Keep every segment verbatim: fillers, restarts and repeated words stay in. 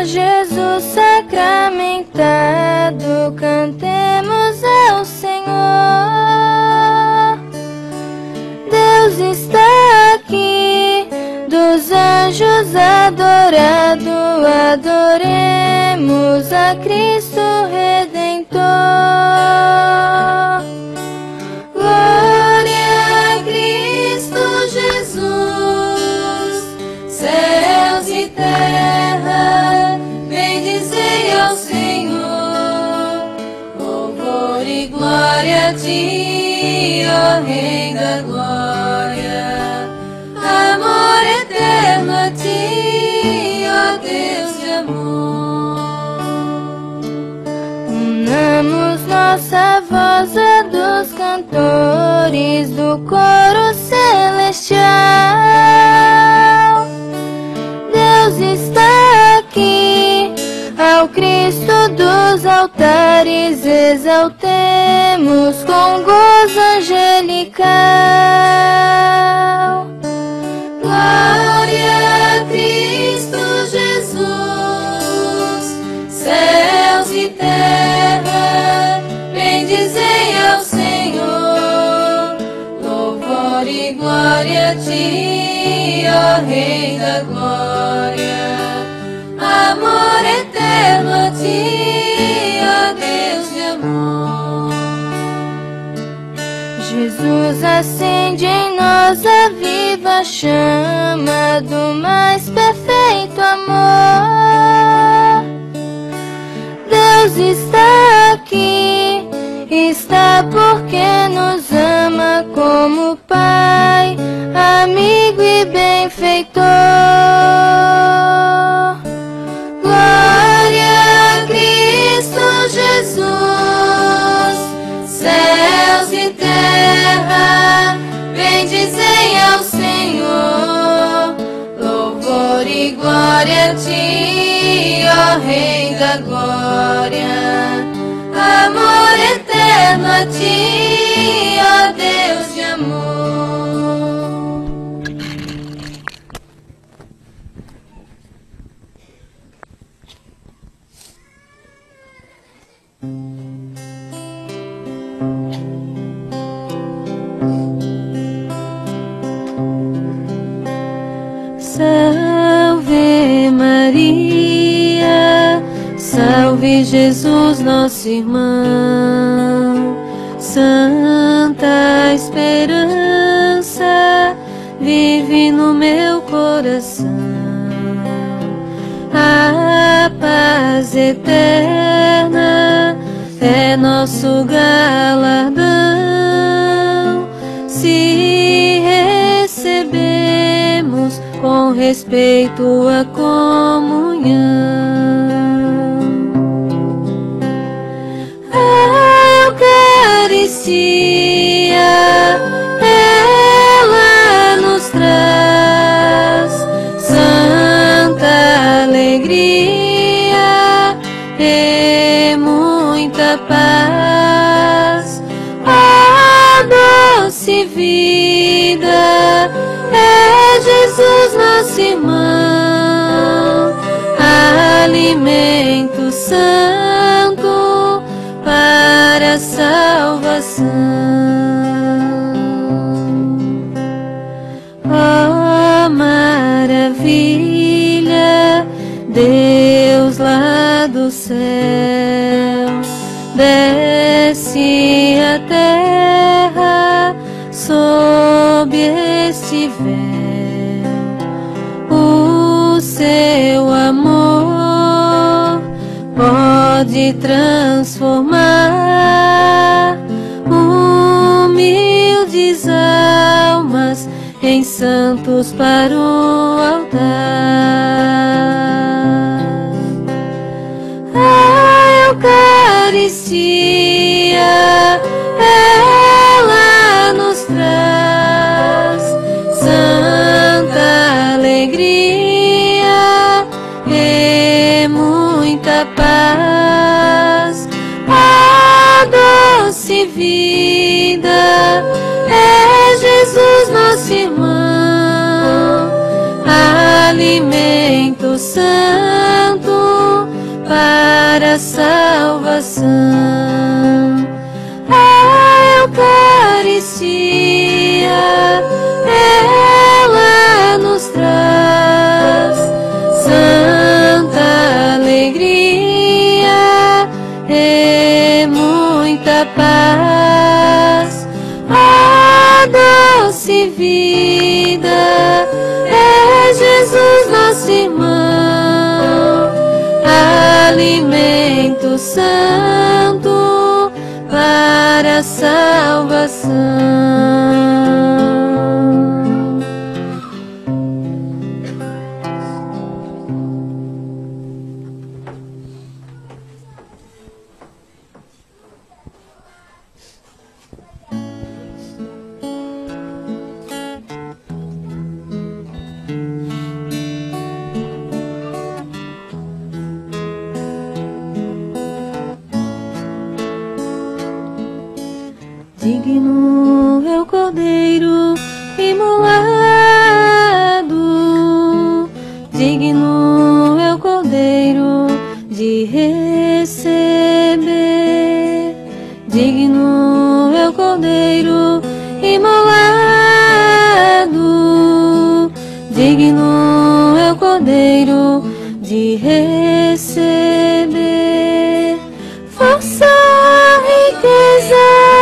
Jesus sacramentado, cantemos ao Senhor. Deus está aqui, dos anjos adorado, adoremos a Cristo Redentor. Glória a Cristo Jesus, céus e terra, bendizei ao Senhor. Louvor e glória a ti, ó Rei da glória. Amor eterno a ti, ó Deus de amor. Unamos nossa voz a dos cantores do coro celestial. Deus está aqui, ao Cristo dos altares exaltemos com gozo angelical. Glória a Cristo Jesus, céus e terra, bendizei ao Senhor. Louvor e glória a ti, ó Rei da glória. Amor eterno a ti, ó Deus de amor. Jesus acende em nós a viva chama do mais perfeito amor. Deus está aqui, está porque nos ama como Pai, amigo e benfeitor. Glória a Cristo Jesus, céus e terra, bendizei ao Senhor. Louvor e glória a ti, ó Rei da glória. Amor eterno a ti, ó Deus de amor. Salve Maria, salve Jesus nosso irmão. Santa esperança vive no meu coração. A paz eterna é nosso galardão, se recebemos com respeito a comunhão. A Eucaristia, ela nos traz santa alegria e muita paz. A doce vida é Jesus nosso irmão, alimento santo para a salvação. Oh maravilha, Deus lá do céu desce a terra sob este véu. O seu amor pode transformar humildes almas em santos para o altar. A Eucaristia, ela nos traz santa alegria e muita paz. A doce vida é Jesus nosso irmão, alimento santo para a salvação. A Eucaristia, ela nos traz santa alegria e muita paz. A doce vida é Jesus nosso irmão, alimento santo para a salvação. Digno é o Cordeiro imolado, digno é o Cordeiro de receber, digno é o Cordeiro imolado, digno é o Cordeiro de receber força, riqueza,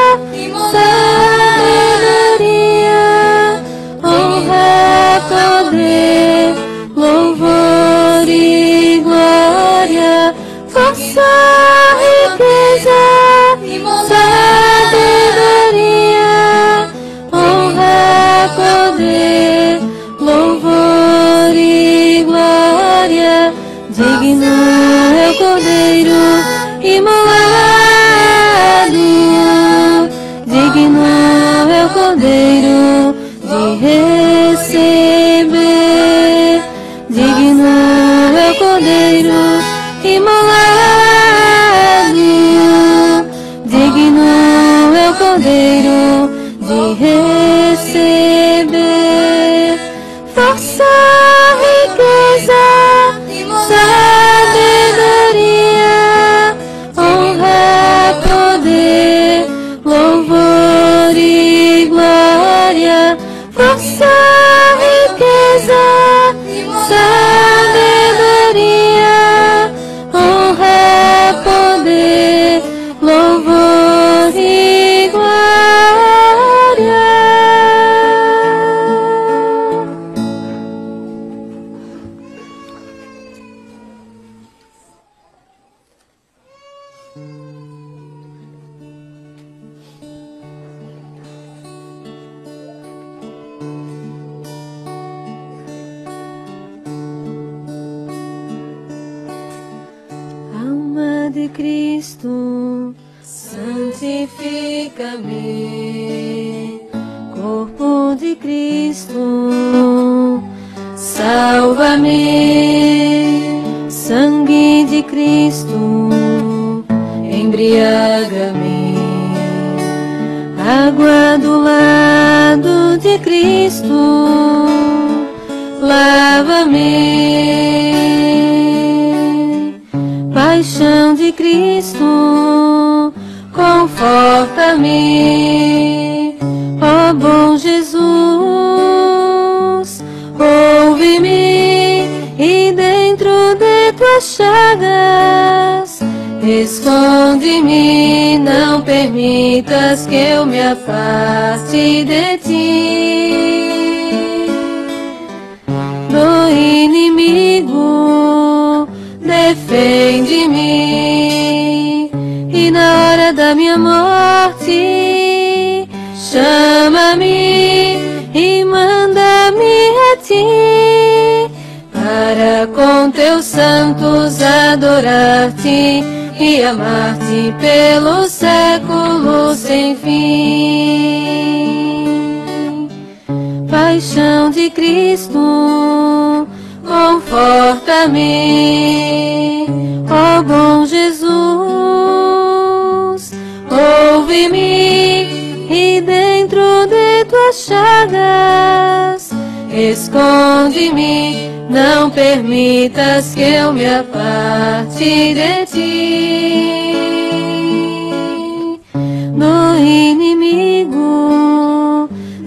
sabedoria, honra, poder, louvor e glória, força, riqueza, sabedoria, honra, poder, louvor e glória. Digno é o Cordeiro imolado, digno é o Cordeiro de receber, digno é o Cordeiro imolado, digno é o Cordeiro de receber força, riqueza, sabedoria, honra, poder, louvor e glória, força, riqueza, sabedoria, honra, poder, louvor e glória. Alma de Cristo, santifica-me. Corpo de Cristo, salva-me. Sangue de Cristo, embriaga-me. Água do lado de Cristo, lava-me. Paixão de Cristo, conforta-me. Ó bom Jesus, ouve-me, e dentro de tuas chagas esconde-me, não permitas que eu me afaste de ti. Do inimigo defende-me, e na hora da minha morte chama-me e manda-me a ti, para com teus santos adorar-te e amar-te pelo século sem fim. Paixão de Cristo, conforta-me. Ó bom Jesus, ouve-me, e dentro de tuas chagas esconde-me, não permitas que eu me aparte de ti. Do inimigo,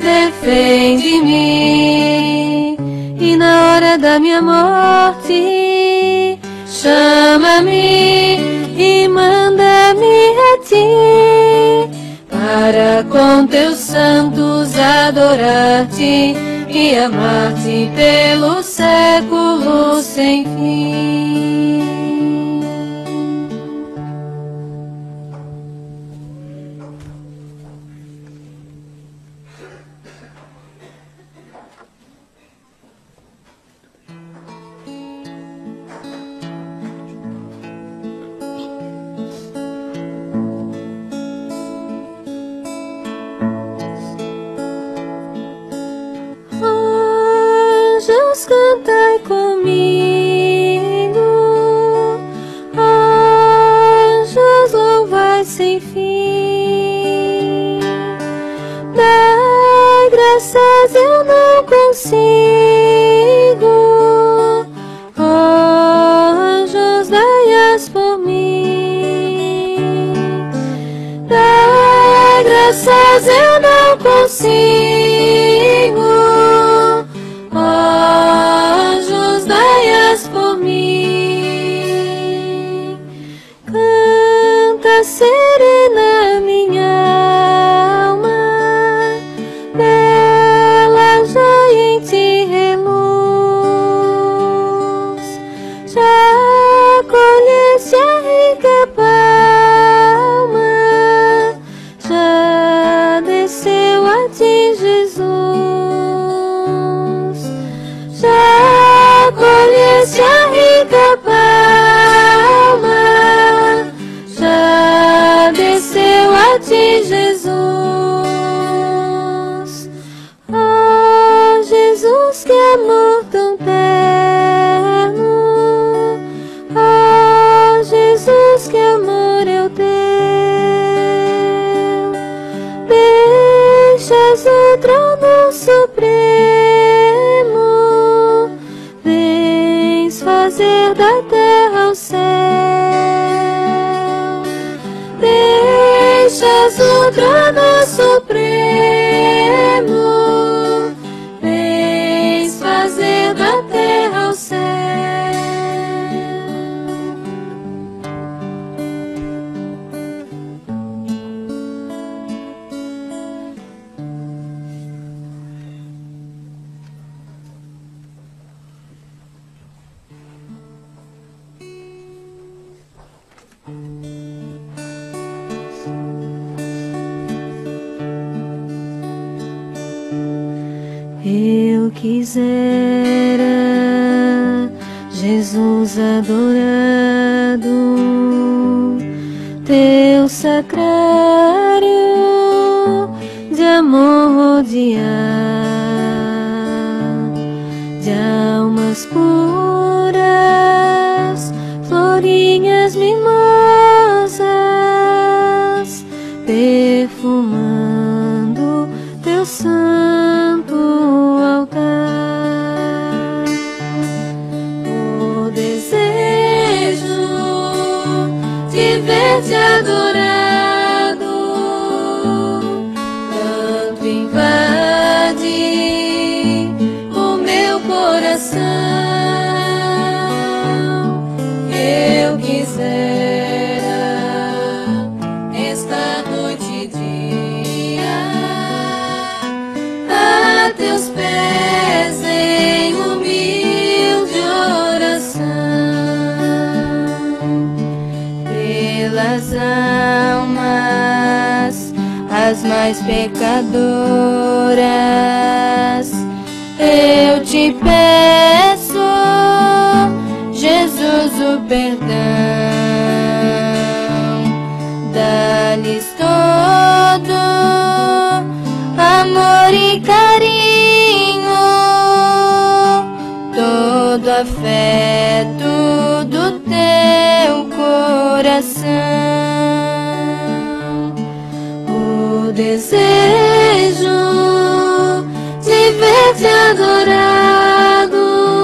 defende-me, e na hora da minha morte, chama-me e manda-me a ti, para com teus santos adorar-te e amar-te pelos séculos sem fim. Cantai comigo, anjos, louvai sem fim. Dai graças, eu não consigo, anjos, dai-as por mim. Dai graças, eu não consigo, anjos, dai-as por mim. Canta serena minha alma, bela já em ti reluz. Já colheste a rica palma, já desceu a ti Jesus. Já colheste a rica palma, já desceu a ti Jesus. Ah, Jesus, que amor tão terno, ah, Jesus, que amor é o teu. Deixas o trono supremo, vens fazer da terra o céu. Deixas o trono supremo, vens fazer da terra o céu. Eu quisera, Jesus adorado, teu sacrário de amor rodear, de almas puras, florinhas mimosas, perfumando teu santo altar. O desejo de ver-te adorado tanto invade o meu coração. Eu quisera esta noite e dia a teus pés em humilde oração, pelas almas as mais pecadoras. Eu te peço, Jesus, o perdão, dá-lhes todo amor e carinho, todo afeto do teu coração. O desejo de ver-te adorado,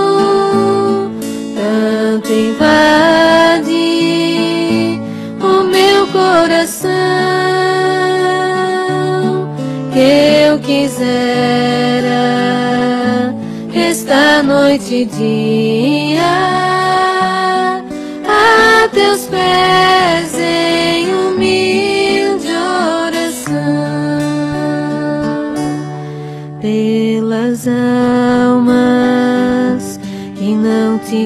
tanto invade o meu coração, que eu quisera esta noite e dia a teus pés em humilde oração, pelas almas que não te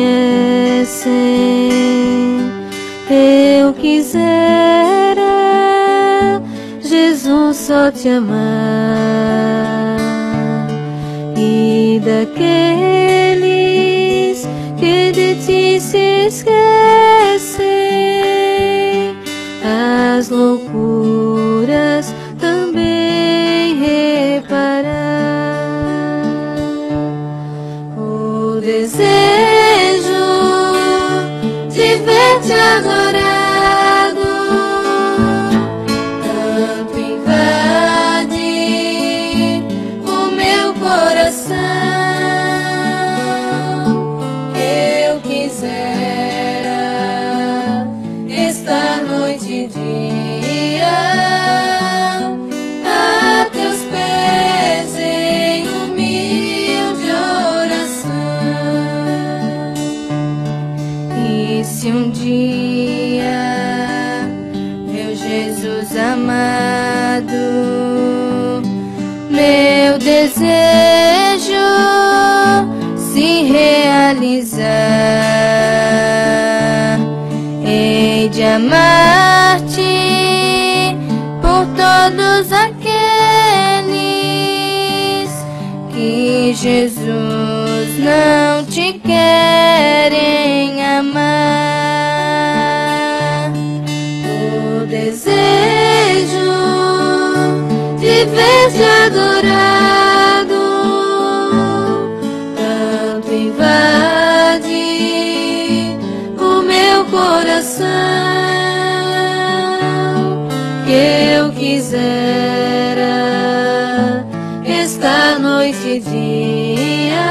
conhecem. Eu quisera, Jesus, só te amar, e daqueles que de ti se esquecem, as loucuras também reparar. O desejo de ver-te adorado tanto invade o meu coração, que eu quisera esta noite e dia a teus pés em humilde oração. E se um dia, meu Jesus amado, meu desejo se realizar, hei de amar-te por todos aqueles que, Jesus, não te querem amar. O desejo de ver-te adorado tanto invade o meu coração, que eu quisera esta noite e dia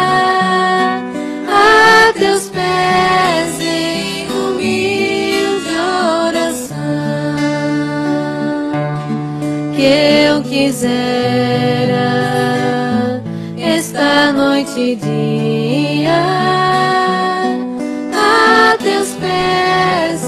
a teus pés em humilde oração, que eu quisera esta noite e dia a teus pés